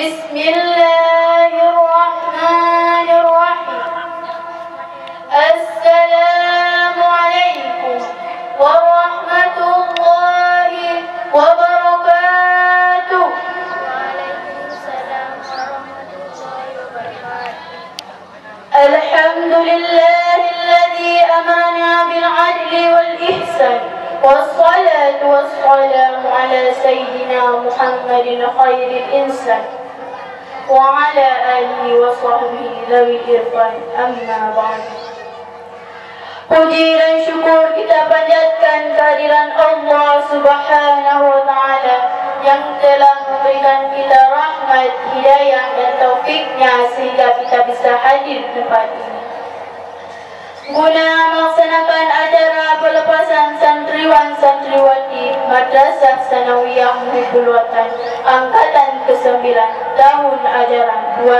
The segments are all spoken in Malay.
Bismillahirrahmanirrahim. Assalamualaikum warahmatullahi wabarakatuh. Waalaikumsalam warahmatullahi wabarakatuh. Alhamdulillahilladzi amarna bil adli wal ihsan. Wassalatu wassalamu ala sayyidina Muhammadin khairil insan wa ala alihi wa sahbihi dhawil irfan, amma ba'd. Puji dan syukur kita panjatkan kehadiran Allah Subhanahu wa ta'ala yang telah memberikan kita rahmat, hidayah dan taufiknya sehingga kita bisa hadir di tempat ini guna melaksanakan acara pelepasan santriwan-santriwati Madrasah Sanawiyah Muhibbul Watan angkatan ke-9 tahun ajaran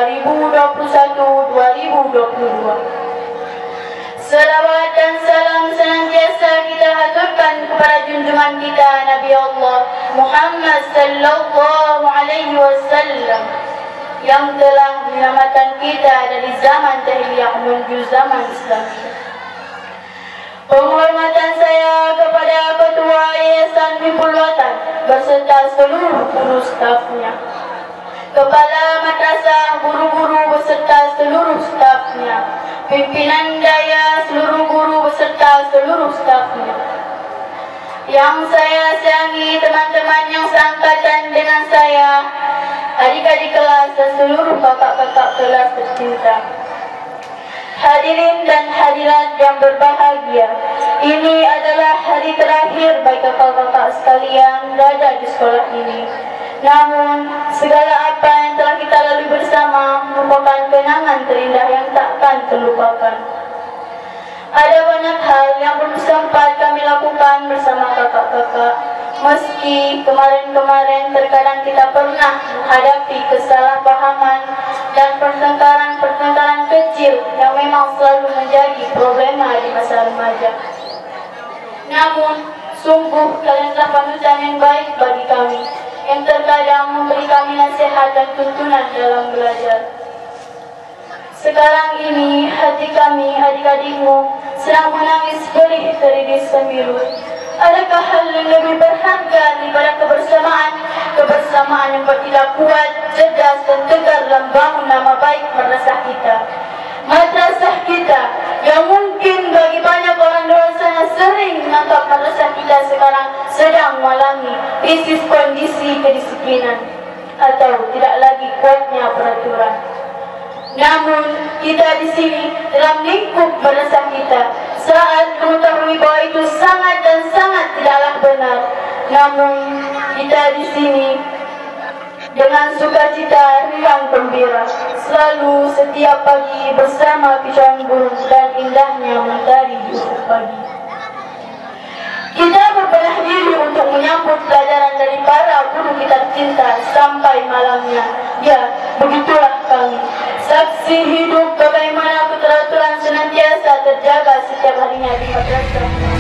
2021-2022. Salawat dan salam senantiasa kita haturkan kepada junjungan kita Nabi Allah Muhammad sallallahu alaihi wasallam yang telah menyelamatkan kita dari zaman jahiliyah menuju zaman Islam. Penghormatan saya kepada Ketua Yayasan Muhibbul Watan beserta seluruh guru stafnya, Kepala Madrasah, guru-guru beserta seluruh stafnya, pimpinan daya, seluruh guru beserta seluruh stafnya. Yang saya sayangi teman-teman yang seangkatan dengan saya, adik-adik kelas dan seluruh kakak-kakak kelas tercinta. Hadirin dan hadirat yang berbahagia, ini adalah hari terakhir bagi kakak-kakak sekalian berada di sekolah ini. Namun, segala apa yang telah kita lalui bersama merupakan kenangan terindah yang takkan terlupakan. Ada banyak hal yang belum sempat kami lakukan bersama kakak-kakak. Meski kemarin-kemarin terkadang kita pernah menghadapi kesalahpahaman dan pertengkaran-pertengkaran kecil yang memang selalu menjadi problema di masa remaja. Namun, sungguh kalian telah panutan yang baik bagi kami, yang terkadang memberi kami nasihat dan tuntunan dalam belajar. Sekarang ini hati kami, adik-adikmu, sedang menangis perih teriris semiru. Adakah hal yang lebih berharga daripada kebersamaan yang tidak kuat, cerdas dan tegar dalam bangun nama baik madrasah kita? Madrasah kita yang mungkin bagi banyak orang di luar sana sering menganggap madrasah kita sekarang sedang mengalami krisis kondisi kedisiplinan atau tidak lagi kuatnya peraturan. Namun kita di sini dalam lingkup madrasah kita saat mengetahui bahwa itu sangat dan sangat tidaklah benar. Namun kita di sini dengan sukacita riang gembira, selalu setiap pagi bersama pisang burung dan indahnya mentari di ufuk pagi. Kita berbenah diri untuk menyambut pelajaran dari para guru kita cinta sampai malamnya. Ya, begitulah kami, saksi hidup bagaimana keteraturan senantiasa terjaga setiap harinya di madrasah.